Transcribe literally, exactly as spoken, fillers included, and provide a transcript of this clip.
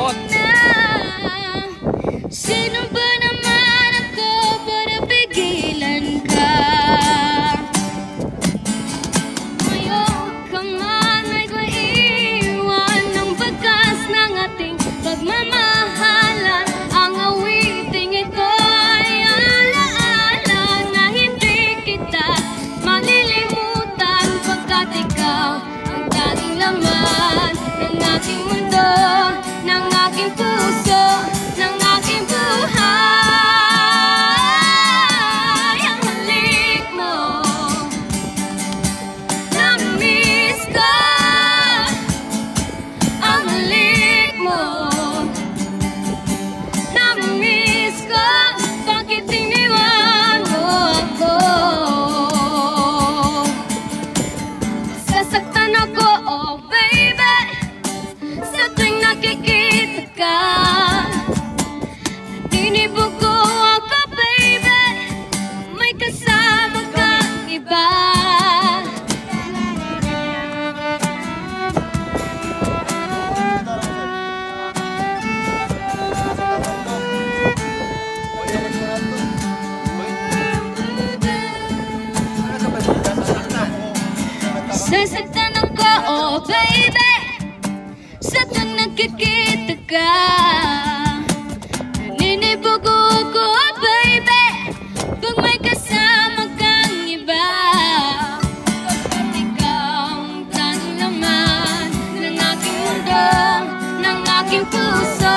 Bot. Sino ba naman ako para pigilan ka? Ngayon ka man ay maiwan ng bakas ng ating pagmamahalan. Ang awiting ito ay alaala na hindi kita malilimutan, pagkat ikaw ang tanging laman ng aking mundo, ng aking puso, ng aking buhay. Ang halik mo, na-miss ko. Ang halik mo, na-miss ko. Bakit iniwan mo ako? Sasaktan ako, oh baby, sa tuwing nakikita ka. Tinibog ko ako, baby, may kasama kang iba. Sasaktan ako, oh baby, sa tuwing nakikita ka. Naninibog ako, oh baby, kung may kasama kang iba. Pagkat ikaw ang tanging laman ng aking mundo, ng aking puso,